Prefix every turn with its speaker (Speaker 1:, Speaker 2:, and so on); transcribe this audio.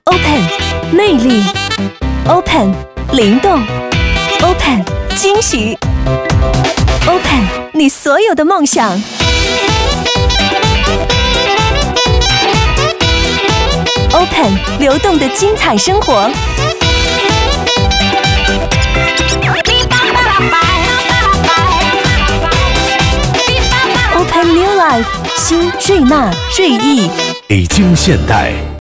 Speaker 1: Open 魅力 ，Open 灵动 ，Open 惊喜 ，Open 你所有的梦想。Open 流动的精彩生活。Open New Life 新瑞纳、瑞意，
Speaker 2: 北京现代。